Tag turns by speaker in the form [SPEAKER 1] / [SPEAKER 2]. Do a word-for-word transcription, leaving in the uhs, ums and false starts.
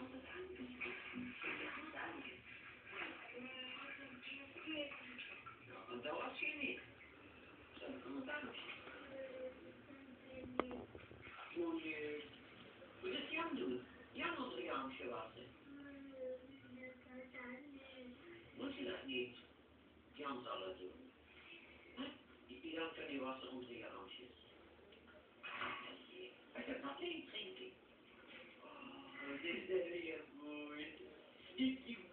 [SPEAKER 1] Dat was je niet. Dat kan het anders. Moet je... Moet het Jan doen? Jan onder Jan gewassen. Moet je dat niet? Jan zal het doen. Jan kan niet wassen onder Jansjes. Ik heb nog één drinken. Oh, dit is weer mooi.